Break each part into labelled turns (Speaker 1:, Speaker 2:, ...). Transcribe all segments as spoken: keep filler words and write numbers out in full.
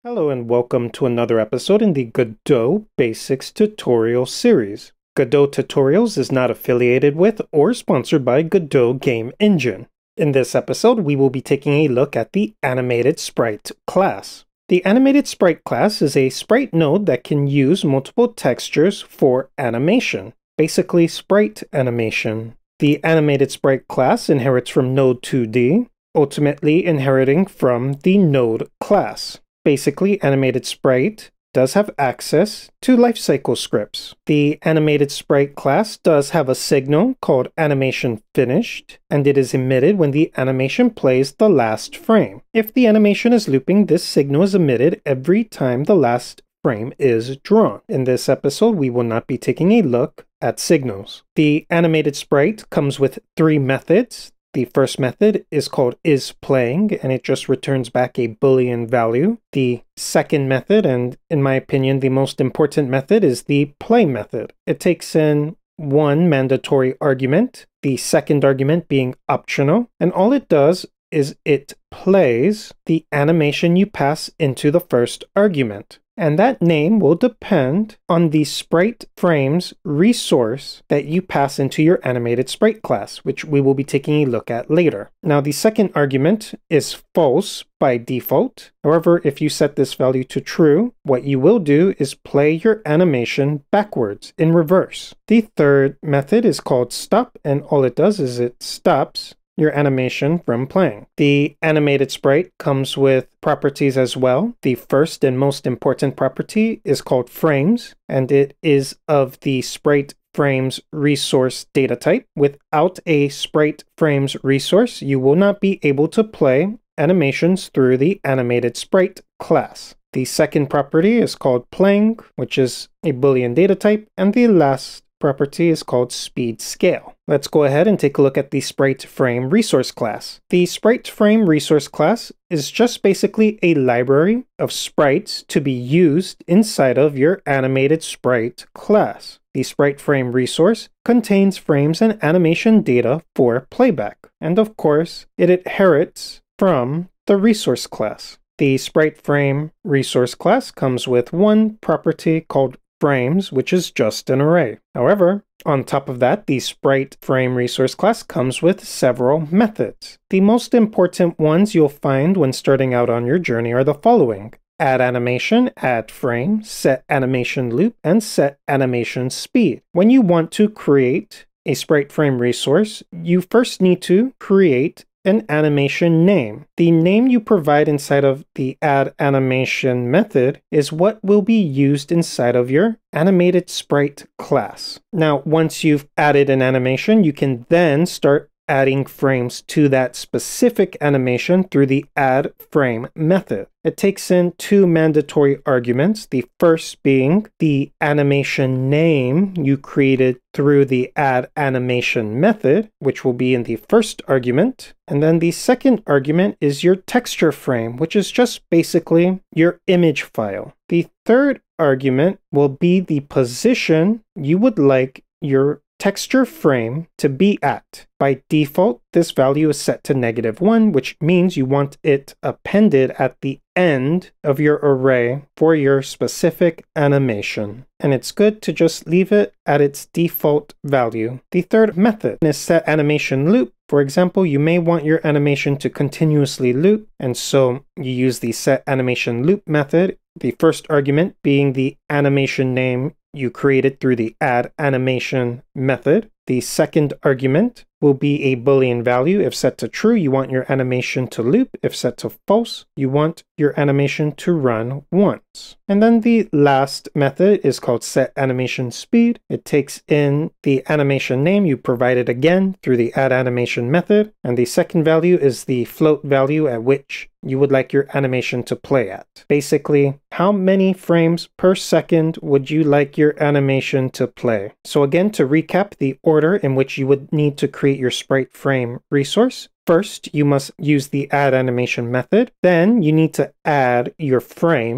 Speaker 1: Hello and welcome to another episode in the Godot Basics Tutorial Series. Godot Tutorials is not affiliated with or sponsored by Godot Game Engine. In this episode, we will be taking a look at the Animated Sprite class. The Animated Sprite class is a sprite node that can use multiple textures for animation, basically sprite animation. The Animated Sprite class inherits from Node two D, ultimately inheriting from the Node class. Basically, Animated Sprite does have access to lifecycle scripts. The Animated Sprite class does have a signal called animation finished, and it is emitted when the animation plays the last frame. If the animation is looping, this signal is emitted every time the last frame is drawn. In this episode, we will not be taking a look at signals. The Animated Sprite comes with three methods. The first method is called isPlaying, and it just returns back a Boolean value. The second method, and in my opinion the most important method, is the play method. It takes in one mandatory argument, the second argument being optional, and all it does is it plays the animation you pass into the first argument. And that name will depend on the SpriteFrames resource that you pass into your Animated Sprite class, which we will be taking a look at later. Now, the second argument is false by default. However, if you set this value to true, what you will do is play your animation backwards, in reverse. The third method is called stop, and all it does is it stops your animation from playing. The Animated Sprite comes with properties as well. The first and most important property is called frames, and it is of the SpriteFrames resource data type. Without a SpriteFrames resource, you will not be able to play animations through the Animated Sprite class. The second property is called playing, which is a Boolean data type, and the last property is called speed scale. Let's go ahead and take a look at the SpriteFrame resource class. The SpriteFrame resource class is just basically a library of sprites to be used inside of your Animated Sprite class. The SpriteFrame resource contains frames and animation data for playback, and of course, it inherits from the resource class. The SpriteFrame resource class comes with one property called frames, which is just an array. However, on top of that, the SpriteFrame resource class comes with several methods. The most important ones you'll find when starting out on your journey are the following: add animation, add frame, set animation loop, and set animation speed. When you want to create a SpriteFrame resource, you first need to create an animation name. The name you provide inside of the add animation method is what will be used inside of your Animated Sprite class. Now, once you've added an animation, you can then start adding frames to that specific animation through the add frame method. It takes in two mandatory arguments, the first being the animation name you created through the add animation method, which will be in the first argument. And then the second argument is your texture frame, which is just basically your image file. The third argument will be the position you would like your texture frame to be at. By default, this value is set to negative one, which means you want it appended at the end of your array for your specific animation. And it's good to just leave it at its default value. The third method is set animation loop. For example, you may want your animation to continuously loop, and so you use the set animation loop method, the first argument being the animation name you created through the add animation method. The second argument will be a Boolean value. If set to true, you want your animation to loop. If set to false, you want your animation to run once. And then the last method is called set animation speed. It takes in the animation name you provided again through the add animation method. And the second value is the float value at which you would like your animation to play at. Basically, how many frames per second would you like your animation to play? So again, to recap the order in which you would need to create your SpriteFrame resource. First, you must use the add animation method. Then you need to add your frames.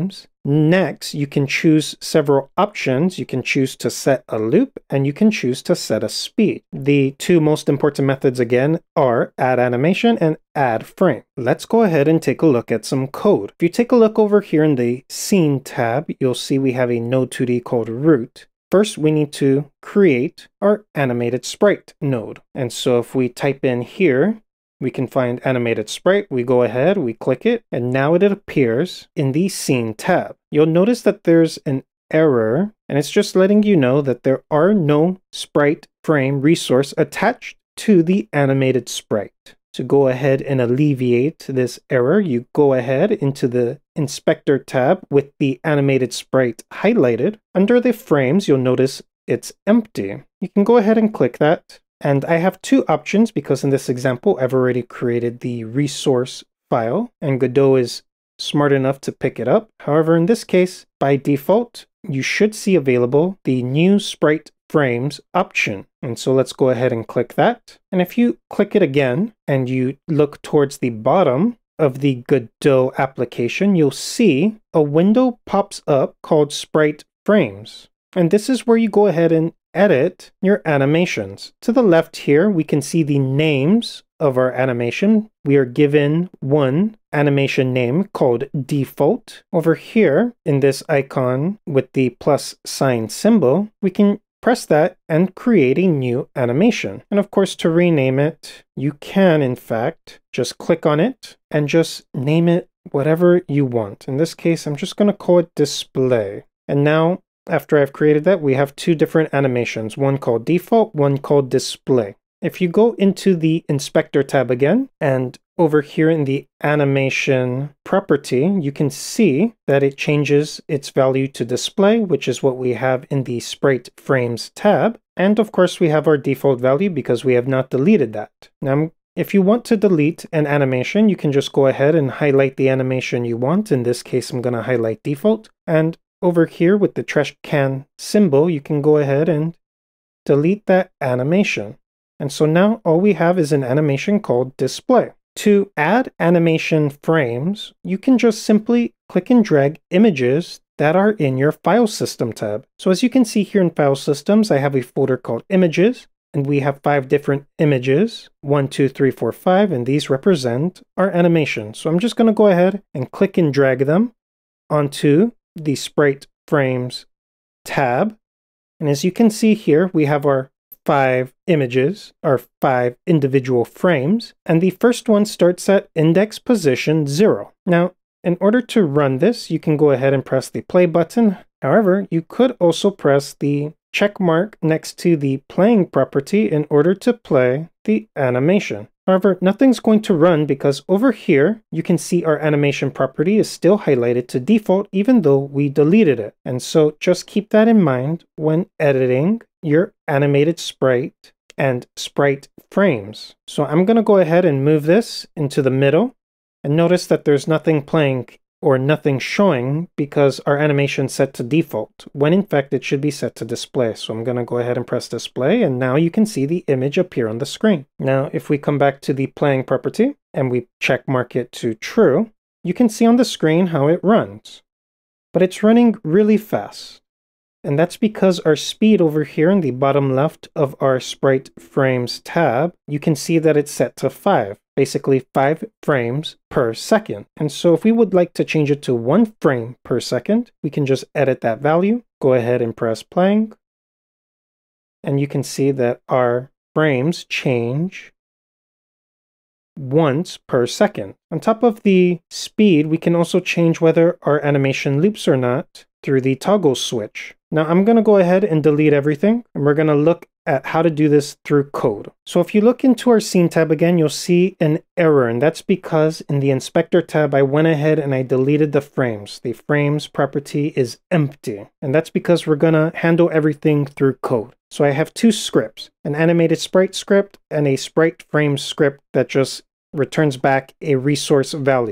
Speaker 1: Next, you can choose several options. You can choose to set a loop and you can choose to set a speed. The two most important methods again are add animation and add frame. Let's go ahead and take a look at some code. If you take a look over here in the Scene tab, you'll see we have a node two D called root. First, we need to create our animated sprite node. And so if we type in here, we can find animated sprite. We go ahead, we click it, and now it appears in the Scene tab. You'll notice that there's an error, and it's just letting you know that there are no sprite frame resource attached to the animated sprite. To go ahead and alleviate this error, you go ahead into the Inspector tab with the animated sprite highlighted. Under the frames, you'll notice it's empty. You can go ahead and click that. And I have two options because in this example, I've already created the resource file and Godot is smart enough to pick it up. However, in this case, by default, you should see available the new SpriteFrames option. And so let's go ahead and click that. And if you click it again and you look towards the bottom of the Godot application, you'll see a window pops up called SpriteFrames. And this is where you go ahead and edit your animations. To the left here, we can see the names of our animation. We are given one animation name called default. Over here in this icon with the plus sign symbol, we can press that and create a new animation. And of course, to rename it, you can in fact just click on it and just name it whatever you want. In this case, I'm just going to call it display. And now after I've created that, we have two different animations, one called default, one called display. If you go into the Inspector tab again, and over here in the animation property, you can see that it changes its value to display, which is what we have in the SpriteFrames tab. And of course, we have our default value because we have not deleted that. Now, if you want to delete an animation, you can just go ahead and highlight the animation you want. In this case, I'm going to highlight default. And over here with the trash can symbol, you can go ahead and delete that animation. And so now all we have is an animation called display. To add animation frames, you can just simply click and drag images that are in your File System tab. So as you can see here in File Systems, I have a folder called Images, and we have five different images, one, two, three, four, five, and these represent our animation. So I'm just going to go ahead and click and drag them onto the SpriteFrames tab. And as you can see here, we have our five images, our five individual frames, and the first one starts at index position zero. Now, in order to run this, you can go ahead and press the play button. However, you could also press the check mark next to the playing property in order to play the animation. However, nothing's going to run because over here, you can see our animation property is still highlighted to default even though we deleted it. And so just keep that in mind when editing your animated sprite and sprite frames. So I'm going to go ahead and move this into the middle and notice that there's nothing playing or nothing showing because our animation is set to default, when in fact it should be set to display. So I'm going to go ahead and press display, and now you can see the image appear on the screen. Now, if we come back to the playing property and we check mark it to true, you can see on the screen how it runs. But it's running really fast. And that's because our speed over here in the bottom left of our SpriteFrames tab, you can see that it's set to five, basically five frames per second. And so if we would like to change it to one frame per second, we can just edit that value, go ahead and press playing. And you can see that our frames change once per second. On top of the speed, we can also change whether our animation loops or not through the toggle switch. Now I'm going to go ahead and delete everything, and we're going to look at how to do this through code. So if you look into our Scene tab again, you'll see an error, and that's because in the Inspector tab, I went ahead and I deleted the frames. The frames property is empty, and that's because we're going to handle everything through code. So I have two scripts, an animated sprite script and a SpriteFrames script that just returns back a resource value.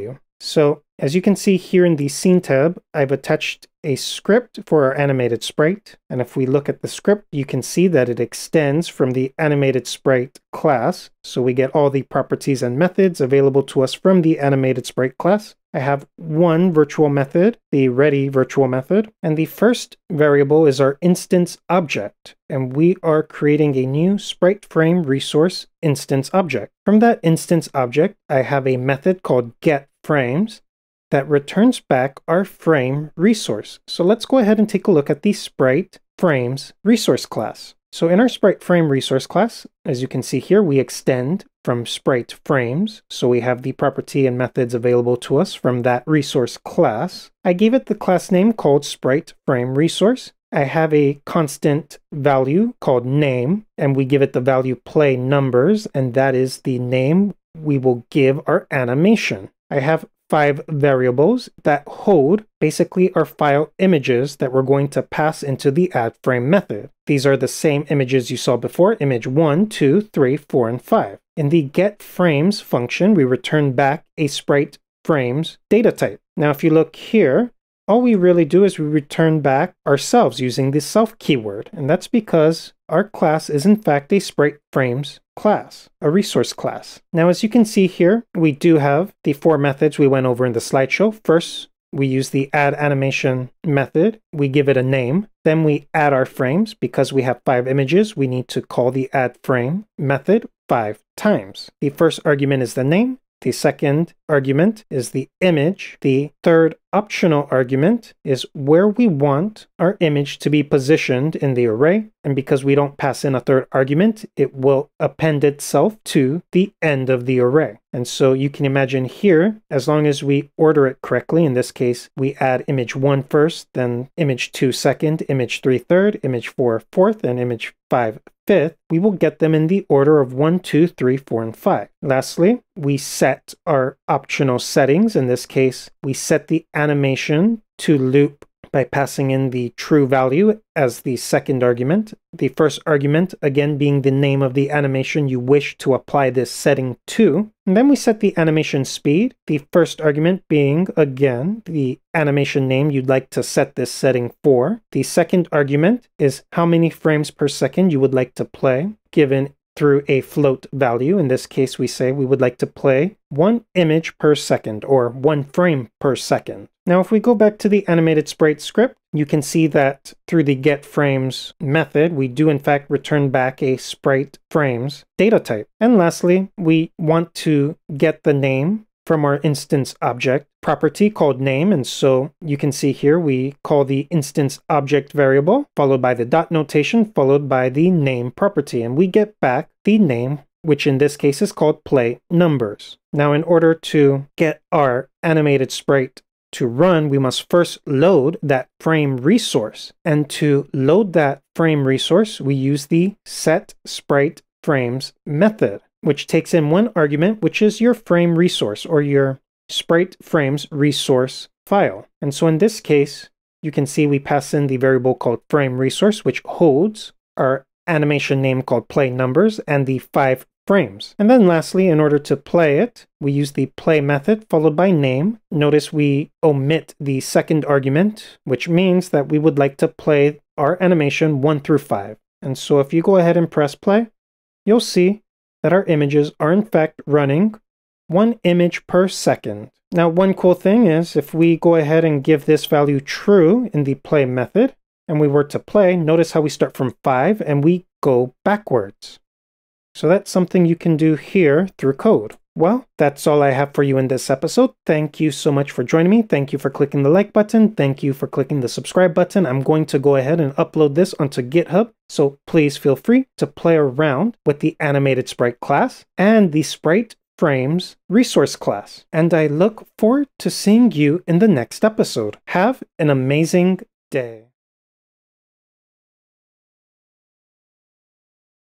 Speaker 1: So as you can see here in the Scene tab, I've attached a script for our animated sprite. And if we look at the script, you can see that it extends from the animated sprite class. So we get all the properties and methods available to us from the animated sprite class. I have one virtual method, the ready virtual method, and the first variable is our instance object, and we are creating a new SpriteFrame resource instance object. From that instance object, I have a method called getFrames that returns back our frame resource. So let's go ahead and take a look at the SpriteFrames resource class. So in our SpriteFrame resource class, as you can see here, we extend from SpriteFrames. So we have the property and methods available to us from that resource class. I gave it the class name called SpriteFrameResource. I have a constant value called name, and we give it the value play numbers, and that is the name we will give our animation. I have five variables that hold basically our file images that we're going to pass into the addFrame method. These are the same images you saw before, image one, two, three, four, and five. In the getFrames function, we return back a SpriteFrames data type. Now, if you look here, all we really do is we return back ourselves using the self keyword, and that's because our class is in fact a SpriteFrames class, a resource class. Now, as you can see here, we do have the four methods we went over in the slideshow. First, we use the add animation method. We give it a name. Then we add our frames. Because we have five images, we need to call the add frame method five times. The first argument is the name. The second argument is the image. The third optional argument is where we want our image to be positioned in the array. And because we don't pass in a third argument, it will append itself to the end of the array. And so you can imagine here, as long as we order it correctly, in this case, we add image one first, then image two second, image three third, image four fourth, and image five fifth, we will get them in the order of one, two, three, four, and five. Lastly, we set our optional settings. In this case, we set the animation to loop by passing in the true value as the second argument. The first argument, again, being the name of the animation you wish to apply this setting to. And then we set the animation speed, the first argument being, again, the animation name you'd like to set this setting for. The second argument is how many frames per second you would like to play, given through a float value. In this case, we say we would like to play one image per second, or one frame per second. Now, if we go back to the animated sprite script, you can see that through the getFrames method, we do in fact return back a SpriteFrames data type. And lastly, we want to get the name from our instance object property called name. And so you can see here, we call the instance object variable, followed by the dot notation, followed by the name property. And we get back the name, which in this case is called play numbers. Now, in order to get our animated sprite to run, we must first load that frame resource. And to load that frame resource, we use the setSpriteFrames method, which takes in one argument, which is your frame resource or your SpriteFrames resource file. And so in this case, you can see we pass in the variable called frame resource, which holds our animation name called play numbers and the five frames. And then lastly, in order to play it, we use the play method followed by name. Notice we omit the second argument, which means that we would like to play our animation one through five. And so if you go ahead and press play, you'll see that our images are in fact running one image per second. Now, one cool thing is if we go ahead and give this value true in the play method and we were to play, notice how we start from five and we go backwards. So that's something you can do here through code. Well, that's all I have for you in this episode. Thank you so much for joining me. Thank you for clicking the like button. Thank you for clicking the subscribe button. I'm going to go ahead and upload this onto GitHub, so please feel free to play around with the animated sprite class and the SpriteFrames resource class. And I look forward to seeing you in the next episode. Have an amazing day.